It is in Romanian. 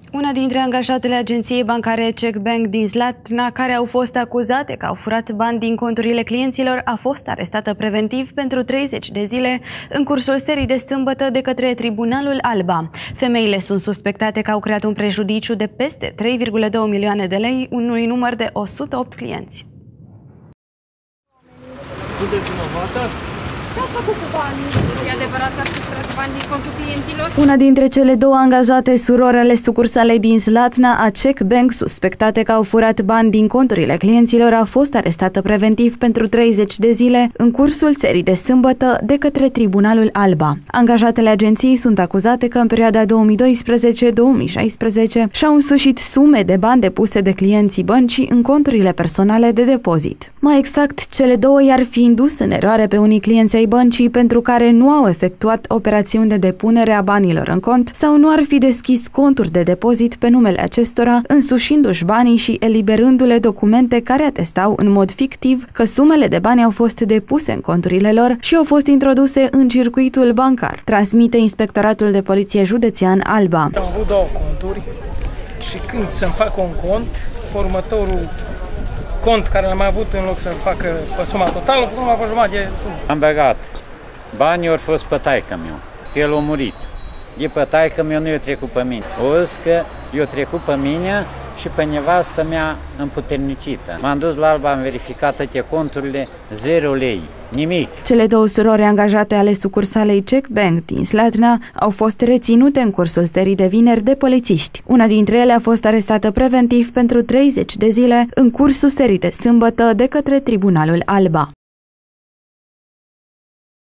Una dintre angajatele agenției bancare CEC Bank din Slatina, care au fost acuzate că au furat bani din conturile clienților, a fost arestată preventiv pentru 30 de zile în cursul serii de sâmbătă de către Tribunalul Alba. Femeile sunt suspectate că au creat un prejudiciu de peste 3,2 milioane de lei unui număr de 108 clienți. Sunteți vinovată? Ce ați făcut cu banii? E adevărat că ați extras bani din contul clienților? Una dintre cele două angajate surori ale sucursalei din Slatina a CEC Bank, suspectate că au furat bani din conturile clienților, a fost arestată preventiv pentru 30 de zile în cursul serii de sâmbătă de către Tribunalul Alba. Angajatele agenției sunt acuzate că în perioada 2012-2016 și-au însușit sume de bani depuse de clienții băncii în conturile personale de depozit. Mai exact, cele două i-ar fi indus în eroare pe unii clienți ai băncii pentru care nu au efectuat operațiuni de depunere a banilor în cont sau nu ar fi deschis conturi de depozit pe numele acestora, însușindu-și banii și eliberându-le documente care atestau în mod fictiv că sumele de bani au fost depuse în conturile lor și au fost introduse în circuitul bancar, transmite Inspectoratul de Poliție Județean Alba. Am avut două conturi și când să-mi fac un cont, următorul cont care l-am avut, în loc să-mi facă pe suma totală, a făcut numai pe jumătate de sumă. Am băgat. Banii au fost pe taică-miu. El a murit. E pe taică-miu, nu i-a trecut pe mine. O zis că i-a trecut pe mine și pe nevastă mea împuternicită. M-am dus la Alba, am verificat toate conturile, 0 lei. Nimic. Cele două surori angajate ale sucursalei CEC Bank din Slatina au fost reținute în cursul serii de vineri de polițiști. Una dintre ele a fost arestată preventiv pentru 30 de zile în cursul serii de sâmbătă de către Tribunalul Alba.